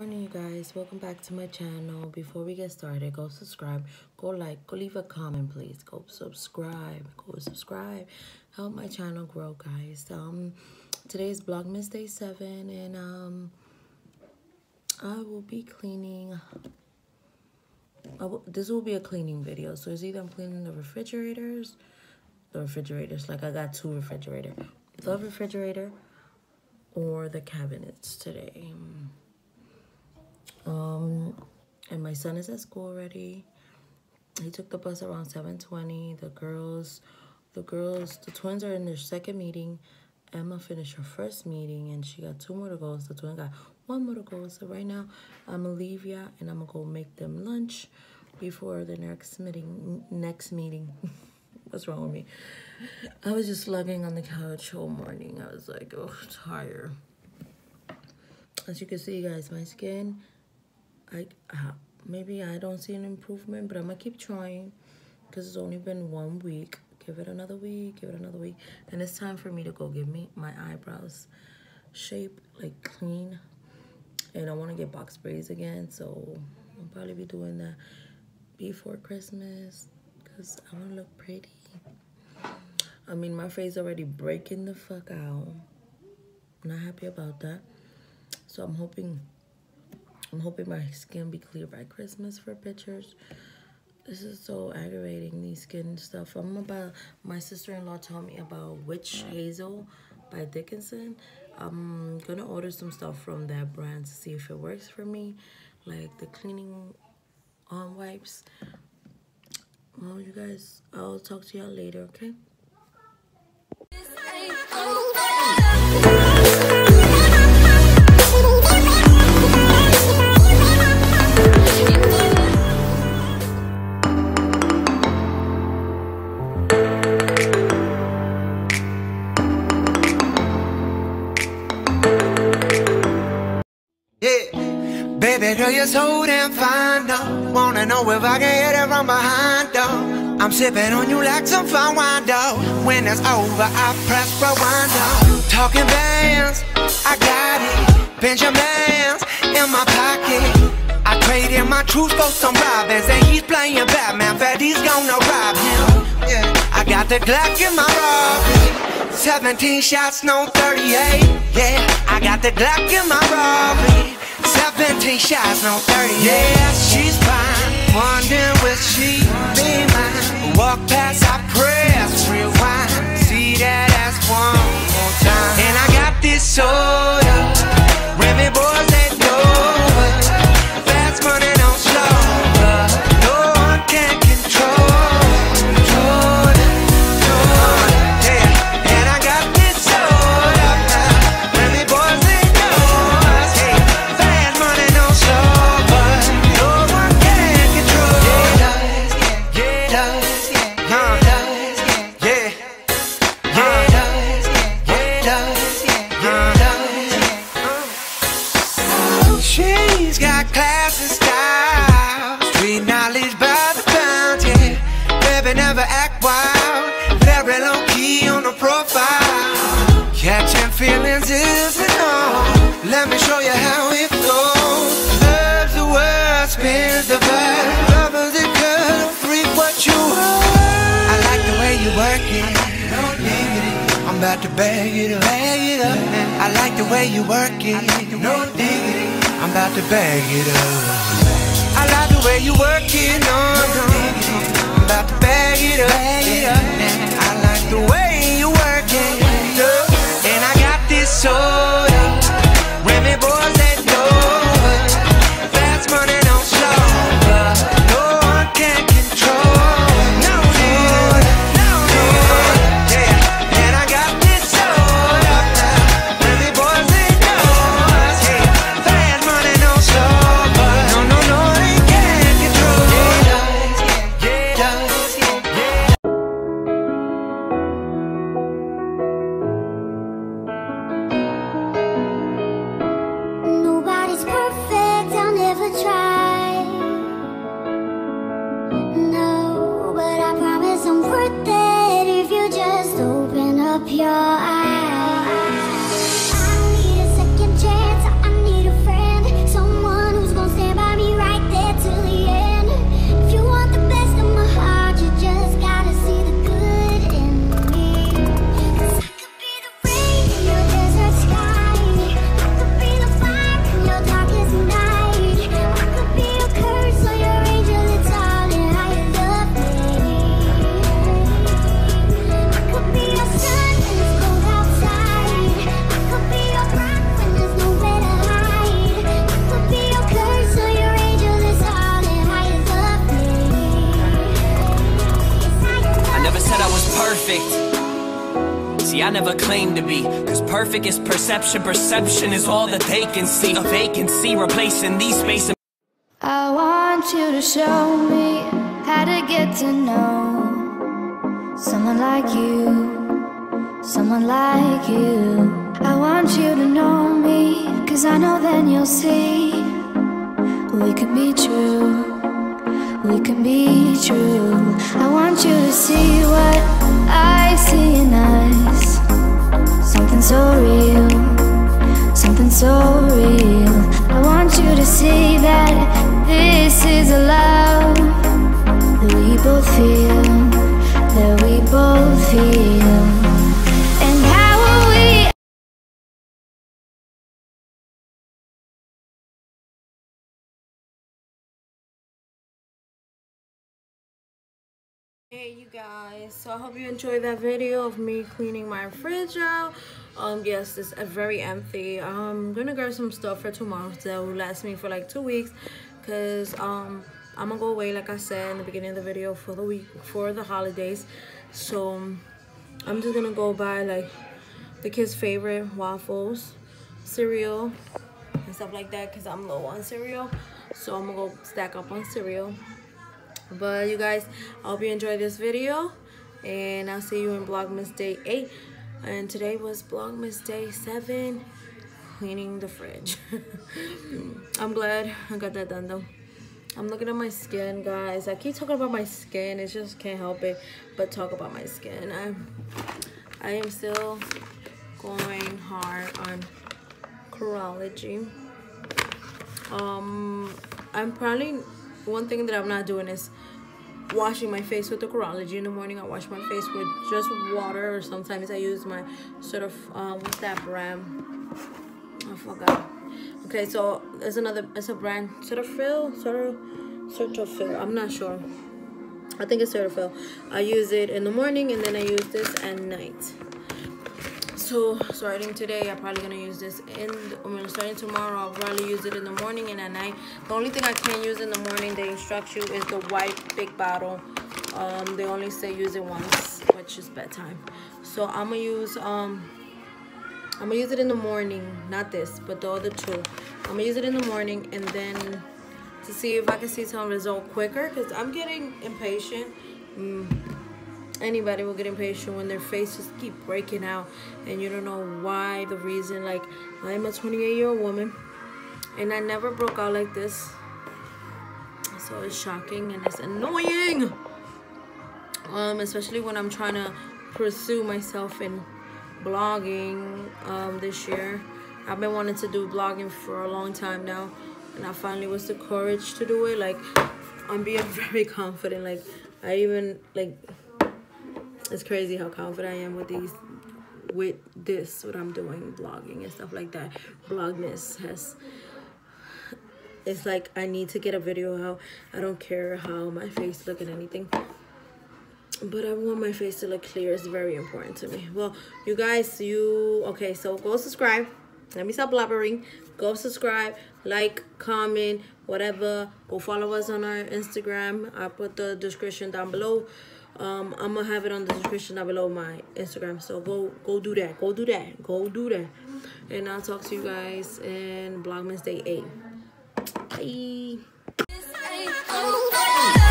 Morning, you guys. Welcome back to my channel. Before we get started, go subscribe, go like, go leave a comment, please. Go subscribe. Help my channel grow, guys. Today's Vlogmas Day 7, and I will be cleaning. This will be a cleaning video, so it's either I'm cleaning the refrigerators, like I got two refrigerators, the refrigerator or the cabinets today. And my son is at school already. He took the bus around 7:20. The twins are in their second meeting. Emma finished her first meeting and she got 2 more to go. So the twin got 1 more to go. So right now I'm gonna leave ya and I'm gonna go make them lunch before the next meeting. What's wrong with me? I was just slugging on the couch all morning. I was like, oh, tired. As you can see, guys, my skin, maybe I don't see an improvement, but I'm gonna keep trying because it's only been 1 week. Give it another week, and it's time for me to go give me my eyebrows shape, like clean. And I want to get box braids again, so I'll probably be doing that before Christmas because I want to look pretty. I mean, my face already breaking the fuck out. I'm not happy about that, so I'm hoping my skin be clear by Christmas for pictures. This is so aggravating, these skin stuff. My sister-in-law told me about Witch Hazel by Dickinson. I'm gonna order some stuff from that brand to see if it works for me, like the cleaning on wipes. Well, you guys, I'll talk to y'all later, okay? Baby girl, you're so damn fine, though. Wanna know if I can hit it from behind, though. I'm sipping on you like some fine wine, though. When it's over, I press rewind, though. Talking bands, I got it. Benjamins in my pocket. I traded my truth for some robbers, and he's playing Batman. Freddy's gonna rob him. Yeah. I got the Glock in my robbery. 17 shots, no 38. Yeah, I got the Glock in my robbery. 17 shots, no 30. Yeah, she's fine. Wondering will she be mine? Walk past, I press rewind. See that ass one more time. And I got this soda. Remy boys, they know it. Fast money, don't slow up. No one can control it. Yeah, and I got this soda. Remy boys, they know us. Hey, fast money, don't slow up. No one can control it. She's got class and style, street knowledge by the pound, yeah. Baby never act wild, very low key on the profile. Catching feelings isn't all. Let me show you how it goes. Love's the word, spins the verb. Love is the girl, freak what you are. I like the way you work it. I'm about to bag it up. I like the way you work it. No diggity. I'm about to bag it up. I like the way you work it. No, I'm about to bag it up. I like the way you work it. And I got this soda. Remy boys, they know it. Fast money, don't slow up. No one can control. No, yeah. And I got this soda. Remy boys, they know us. Hey, fast money, don't slow up. No, they can't control. Yeah. I never claimed to be. Cause perfect is perception, perception is all that they can see. A vacancy replacing these spaces. I want you to show me how to get to know someone like you, someone like you. I want you to know me, cause I know then you'll see we can be true, we can be true. I want you to see what I see in us, something so real, something so real. I want you to see that this is a love that we both feel, that we both feel. And how will we? Hey you guys, so I hope you enjoyed that video of me cleaning my fridge out. Yes, it's very empty. I'm gonna grab some stuff for tomorrow that will last me for like 2 weeks, because I'm gonna go away, like I said in the beginning of the video, for the week, for the holidays. So I'm just gonna go buy like the kids' favorite waffles, cereal and stuff like that, because I'm low on cereal. So I'm gonna go stack up on cereal. But you guys, I hope you enjoyed this video, and I'll see you in Vlogmas Day 8. And today was Vlogmas Day 7, cleaning the fridge. I'm glad I got that done though. I'm looking at my skin, guys. I keep talking about my skin. It just can't help it but talk about my skin. I am still going hard on Curology. I'm probably, one thing that I'm not doing is washing my face with the Curology. In the morning I wash my face with just water, or sometimes I use my sort of what's that brand, I forgot. Okay, so there's another, it's a brand, Cetaphil, I'm not sure, I think it's Cetaphil. I use it in the morning, and then I use this at night. So starting today, I'm probably gonna use this starting tomorrow, I'll probably use it in the morning and at night. The only thing I can't use in the morning, they instruct you, is the white big bottle. They only say use it once, which is bedtime. So I'm gonna use it in the morning, not this, but the other two. I'm gonna use it in the morning, and then to see if I can see some result quicker, because I'm getting impatient. Anybody will get impatient when their faces keep breaking out and you don't know why, the reason. Like, I'm a 28-year-old woman and I never broke out like this, so it's shocking and it's annoying, especially when I'm trying to pursue myself in blogging. This year I've been wanting to do blogging for a long time now, and I finally was the courage to do it. Like, I'm being very confident. Like, I even, like, it's crazy how confident I am with what I'm doing, blogging and stuff like that. Vlogmas has, it's like I need to get a video out. I don't care how my face look and anything, but I want my face to look clear. It's very important to me. Well, you guys, okay, so go subscribe. Let me stop blabbering. Go subscribe, like, comment, whatever. Go follow us on our Instagram. I'll put the description down below. I'm gonna have it on the description down below, my Instagram. So go do that. Go do that. And I'll talk to you guys in Vlogmas Day 8. Bye.